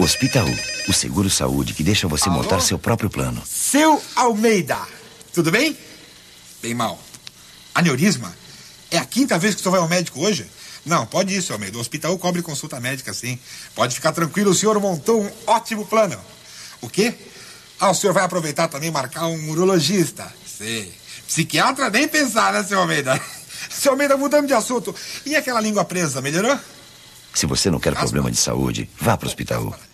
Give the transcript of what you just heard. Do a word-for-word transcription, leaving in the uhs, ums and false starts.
Hospital, o seguro-saúde que deixa você Alô? montar seu próprio plano. Seu Almeida, tudo bem? Bem mal. Aneurisma? É a quinta vez que o senhor vai ao médico hoje? Não, pode ir, seu Almeida. O hospital cobre consulta médica, sim. Pode ficar tranquilo, o senhor montou um ótimo plano. O quê? Ah, o senhor vai aproveitar também e marcar um urologista. Sei. Psiquiatra nem pensar, né, seu Almeida? Seu Almeida, mudando de assunto. E aquela língua presa, melhorou? Se você não quer problema de saúde, vá para o hospital.